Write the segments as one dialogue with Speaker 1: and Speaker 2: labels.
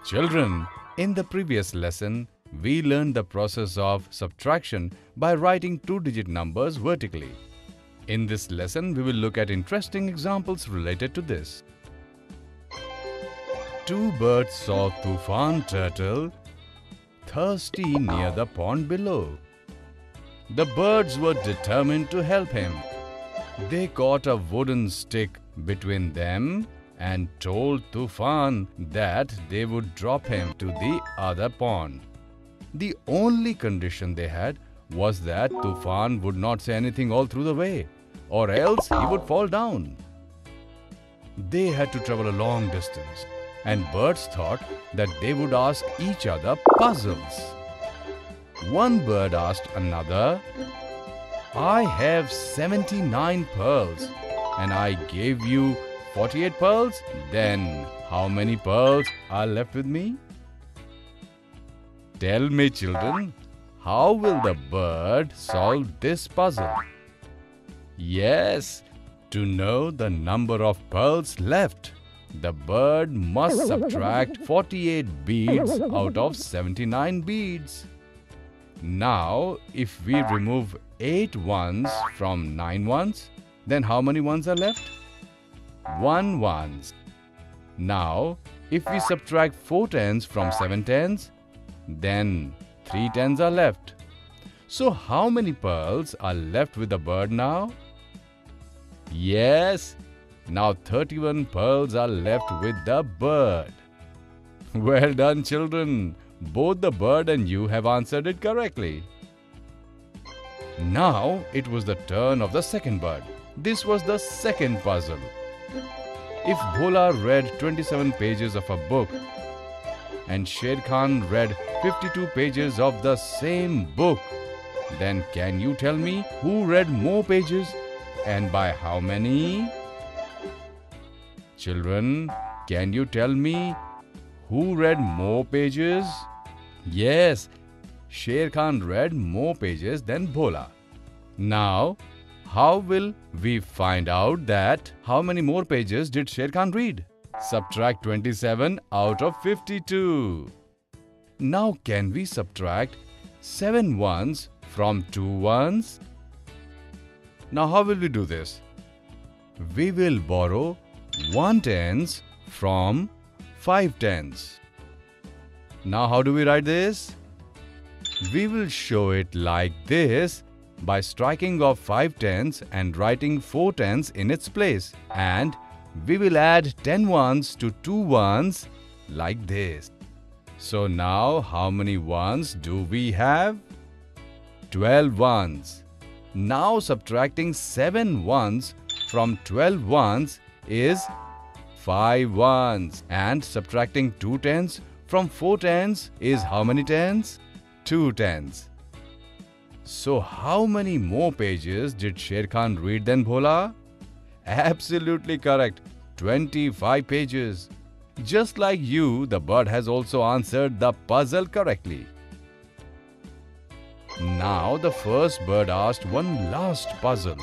Speaker 1: Children, in the previous lesson, we learned the process of subtraction by writing two-digit numbers vertically. In this lesson, we will look at interesting examples related to this. Two birds saw Tufan Turtle thirsty near the pond below. The birds were determined to help him. They caught a wooden stick between them and told Tufan that they would drop him to the other pond. The only condition they had was that Tufan would not say anything all through the way, or else he would fall down. They had to travel a long distance, and birds thought that they would ask each other puzzles. One bird asked another, "I have 79 pearls and I gave you 48 pearls, then how many pearls are left with me?" Tell me, children, how will the bird solve this puzzle? Yes, to know the number of pearls left, the bird must subtract 48 beads out of 79 beads. Now, if we remove 8 ones from 9 ones, then how many ones are left? 1 ones. Now, if we subtract 4 tens from 7 tens, then 3 tens are left. So, how many pearls are left with the bird now? Yes, now 31 pearls are left with the bird. Well done, children. Both the bird and you have answered it correctly. Now it was the turn of the second bird. This was the second puzzle. If Bhola read 27 pages of a book and Sher Khan read 52 pages of the same book, then can you tell me who read more pages and by how many? Children, can you tell me who read more pages? Yes, Sher Khan read more pages than Bhola. Now, how will we find out that how many more pages did Sher Khan read? Subtract 27 out of 52. Now, can we subtract 7 ones from 2 ones? Now, how will we do this? We will borrow 1 tens from 5 tens. Now, how do we write this? We will show it like this by striking off 5 tens and writing 4 tens in its place. And we will add 10 ones to 2 ones like this. So now, how many ones do we have? 12 ones. Now, subtracting 7 ones from 12 ones is 5 ones, and subtracting 2 tens from 4 tens is how many tens? 2 tens. So how many more pages did Sher Khan read than Bhola? Absolutely correct, 25 pages. Just like you, the bird has also answered the puzzle correctly. Now the first bird asked one last puzzle.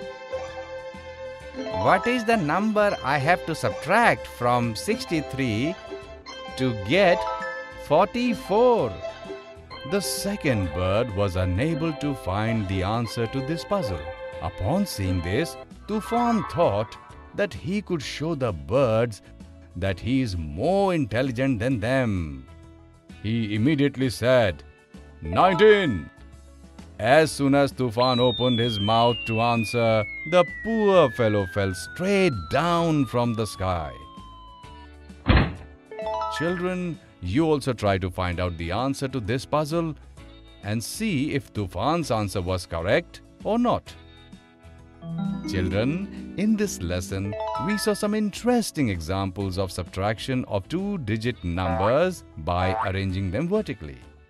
Speaker 1: What is the number I have to subtract from 63 to get 44? The second bird was unable to find the answer to this puzzle. Upon seeing this, Tufan thought that he could show the birds that he is more intelligent than them. He immediately said, 19. As soon as Tufan opened his mouth to answer, the poor fellow fell straight down from the sky. Children, you also try to find out the answer to this puzzle and see if Tufan's answer was correct or not. Children, in this lesson, we saw some interesting examples of subtraction of two-digit numbers by arranging them vertically.